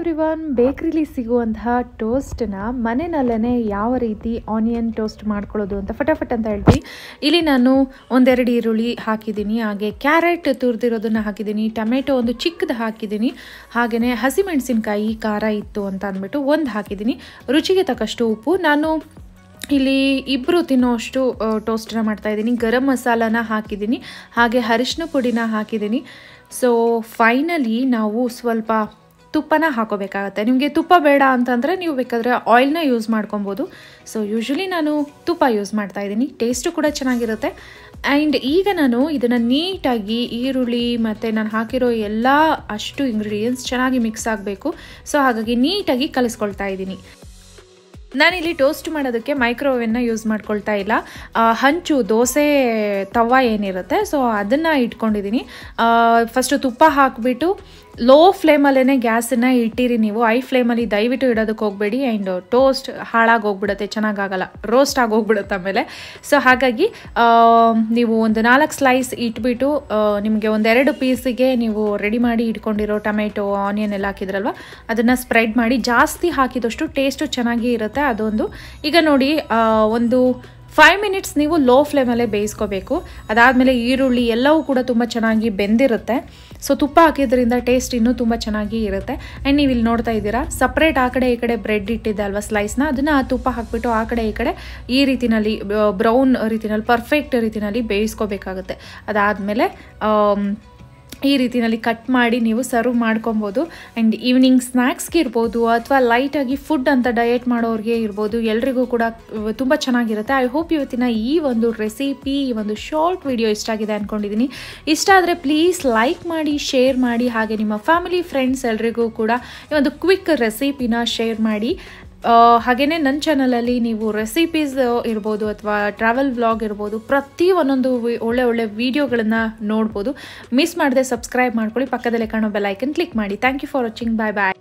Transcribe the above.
Everyone, ಬೇಕರಿಲಿ ಸಿಗುವಂತಹ ಟೋಸ್ಟನ್ನ ಮನೆಯಲ್ಲೇ ಯಾವ ರೀತಿ ಆನಿಯನ್ ಟೋಸ್ಟ್ ಮಾಡ್ಕೊಳ್ಳೋದು ಅಂತ ಫಟಾಫಟ್ ಅಂತ ಹೇಳ್ತೀನಿ. ಇಲ್ಲಿ ನಾನು ಒಂದೆರಡು ಈರುಳ್ಳಿ ಹಾಕಿದ್ದೀನಿ, ಹಾಗೆ ಕ್ಯಾರೆಟ್ ತುರಿದಿರೋದನ್ನು ಹಾಕಿದ್ದೀನಿ, ಟೊಮೆಟೊ ಒಂದು ಚಿಕ್ಕದು ಹಾಕಿದ್ದೀನಿ, ಹಾಗೆಯೇ ಹಸಿಮೆಣಸಿನಕಾಯಿ ಖಾರ ಇತ್ತು ಅಂತ ಅಂದ್ಬಿಟ್ಟು ಒಂದು ಹಾಕಿದ್ದೀನಿ, ರುಚಿಗೆ ತಕ್ಕಷ್ಟು ಉಪ್ಪು. ನಾನು ಇಲ್ಲಿ ಇಬ್ಬರು ತಿನ್ನೋಷ್ಟು ಟೋಸ್ಟನ್ನ ಮಾಡ್ತಾಯಿದ್ದೀನಿ. ಗರಂ ಮಸಾಲಾನ ಹಾಕಿದ್ದೀನಿ, ಹಾಗೆ ಅರಿಶಿನ ಪುಡಿನ ಹಾಕಿದ್ದೀನಿ. ಸೊ ಫೈನಲಿ ನಾವು ಸ್ವಲ್ಪ ತುಪ್ಪನ ಹಾಕೋಬೇಕಾಗತ್ತೆ. ನಿಮಗೆ ತುಪ್ಪ ಬೇಡ ಅಂತಂದರೆ ನೀವು ಬೇಕಾದರೆ ಆಯಿಲ್ನ ಯೂಸ್ ಮಾಡ್ಕೊಬೋದು. ಸೊ ಯೂಶ್ವಲಿ ನಾನು ತುಪ್ಪ ಯೂಸ್ ಮಾಡ್ತಾಯಿದ್ದೀನಿ, ಟೇಸ್ಟು ಕೂಡ ಚೆನ್ನಾಗಿರುತ್ತೆ. ಆ್ಯಂಡ್ ಈಗ ನಾನು ಇದನ್ನು ನೀಟಾಗಿ ಈರುಳ್ಳಿ ಮತ್ತು ನಾನು ಹಾಕಿರೋ ಎಲ್ಲ ಅಷ್ಟು ಇಂಗ್ರೀಡಿಯೆಂಟ್ಸ್ ಚೆನ್ನಾಗಿ ಮಿಕ್ಸ್ ಆಗಬೇಕು. ಸೊ ಹಾಗಾಗಿ ನೀಟಾಗಿ ಕಲಿಸ್ಕೊಳ್ತಾ ಇದ್ದೀನಿ. ನಾನಿಲ್ಲಿ ಟೋಸ್ಟ್ ಮಾಡೋದಕ್ಕೆ ಮೈಕ್ರೋವೇವ್ನ ಯೂಸ್ ಮಾಡ್ಕೊಳ್ತಾ ಇಲ್ಲ, ಹಂಚು ದೋಸೆ ತವ ಏನಿರುತ್ತೆ ಸೊ ಅದನ್ನು ಇಟ್ಕೊಂಡಿದ್ದೀನಿ. ಫಸ್ಟು ತುಪ್ಪ ಹಾಕಿಬಿಟ್ಟು ಲೋ ಫ್ಲೇಮಲ್ಲೇ ಗ್ಯಾಸನ್ನು ಇಟ್ಟಿರಿ. ನೀವು ಐ ಫ್ಲೇಮಲ್ಲಿ ದಯವಿಟ್ಟು ಇಡೋದಕ್ಕೆ ಹೋಗಬೇಡಿ. ಆ್ಯಂಡ್ ಟೋಸ್ಟ್ ಹಾಳಾಗೋಗ್ಬಿಡುತ್ತೆ, ಚೆನ್ನಾಗಾಗಲ್ಲ, ರೋಸ್ಟ್ ಆಗೋಗ್ಬಿಡುತ್ತೆ ಆಮೇಲೆ. ಸೊ ಹಾಗಾಗಿ ನೀವು ಒಂದು 4 ಸ್ಲೈಸ್ ಇಟ್ಬಿಟ್ಟು ನಿಮಗೆ ಒಂದೆರಡು ಪೀಸಿಗೆ ನೀವು ರೆಡಿ ಮಾಡಿ ಇಟ್ಕೊಂಡಿರೋ ಟೊಮೆಟೊ ಆನಿಯನ್ ಎಲ್ಲ ಹಾಕಿದ್ರಲ್ವ ಅದನ್ನು ಸ್ಪ್ರೆಡ್ ಮಾಡಿ. ಜಾಸ್ತಿ ಹಾಕಿದಷ್ಟು ಟೇಸ್ಟು ಚೆನ್ನಾಗಿ ಇರುತ್ತೆ ಅದೊಂದು. ಈಗ ನೋಡಿ ಒಂದು 5 ಮಿನಿಟ್ಸ್ ನೀವು ಲೋ ಫ್ಲೇಮಲ್ಲೇ ಬೇಯಿಸ್ಕೋಬೇಕು. ಅದಾದಮೇಲೆ ಈರುಳ್ಳಿ ಎಲ್ಲವೂ ಕೂಡ ತುಂಬ ಚೆನ್ನಾಗಿ ಬೆಂದಿರುತ್ತೆ. ಸೊ ತುಪ್ಪ ಹಾಕಿದ್ರಿಂದ ಟೇಸ್ಟ್ ಇನ್ನೂ ತುಂಬ ಚೆನ್ನಾಗಿ ಇರುತ್ತೆ. ಆ್ಯಂಡ್ ನೀವು ಇಲ್ಲಿ ನೋಡ್ತಾ ಇದ್ದೀರಾ, ಸಪ್ರೇಟ್ ಆ ಕಡೆ ಈ ಕಡೆ ಬ್ರೆಡ್ ಇಟ್ಟಿದ್ದೆ ಅಲ್ವಾ ಸ್ಲೈಸ್ನ, ಅದನ್ನು ತುಪ್ಪ ಹಾಕಿಬಿಟ್ಟು ಆ ಕಡೆ ಈ ಕಡೆ ಈ ರೀತಿನಲ್ಲಿ ಬ್ರೌನ್ ರೀತಿನಲ್ಲಿ ಪರ್ಫೆಕ್ಟ್ ರೀತಿನಲ್ಲಿ ಬೇಯಿಸ್ಕೋಬೇಕಾಗುತ್ತೆ. ಅದಾದಮೇಲೆ ಈ ರೀತಿಯಲ್ಲಿ ಕಟ್ ಮಾಡಿ ನೀವು ಸರ್ವ್ ಮಾಡ್ಕೊಬೋದು. ಆ್ಯಂಡ್ ಈವ್ನಿಂಗ್ ಸ್ನ್ಯಾಕ್ಸ್ಗೆ ಇರ್ಬೋದು ಅಥವಾ ಲೈಟಾಗಿ ಫುಡ್ ಅಂತ ಡಯೆಟ್ ಮಾಡೋರಿಗೆ ಇರ್ಬೋದು, ಎಲ್ರಿಗೂ ಕೂಡ ತುಂಬ ಚೆನ್ನಾಗಿರುತ್ತೆ. ಐ ಹೋಪ್ ಇವತ್ತಿನ ಈ ಒಂದು ರೆಸಿಪಿ, ಈ ಒಂದು ಶಾರ್ಟ್ ವಿಡಿಯೋ ಇಷ್ಟ ಆಗಿದೆ ಅಂದ್ಕೊಂಡಿದ್ದೀನಿ. ಇಷ್ಟ ಆದರೆ ಪ್ಲೀಸ್ ಲೈಕ್ ಮಾಡಿ, ಶೇರ್ ಮಾಡಿ, ಹಾಗೆ ನಿಮ್ಮ ಫ್ಯಾಮಿಲಿ ಫ್ರೆಂಡ್ಸ್ ಎಲ್ರಿಗೂ ಕೂಡ ಈ ಒಂದು ಕ್ವಿಕ್ ರೆಸಿಪಿನ ಶೇರ್ ಮಾಡಿ. ಹಾಗೆಯೇ ನನ್ನ ಚಾನಲಲ್ಲಿ ನೀವು ರೆಸಿಪೀಸ್ ಇರ್ಬೋದು ಅಥವಾ ಟ್ರಾವೆಲ್ ವ್ಲಾಗ್ ಇರ್ಬೋದು, ಪ್ರತಿ ಒಂದೊಂದು ಒಳ್ಳೆ ವೀಡಿಯೋಗಳನ್ನು ನೋಡ್ಬೋದು. ಮಿಸ್ ಮಾಡದೆ ಸಬ್ಸ್ಕ್ರೈಬ್ ಮಾಡ್ಕೊಳ್ಳಿ, ಪಕ್ಕದಲ್ಲೇ ಕಾಣೋ ಬೆಲ್ ಐಕನ್ ಕ್ಲಿಕ್ ಮಾಡಿ. Thank you for watching. Bye bye.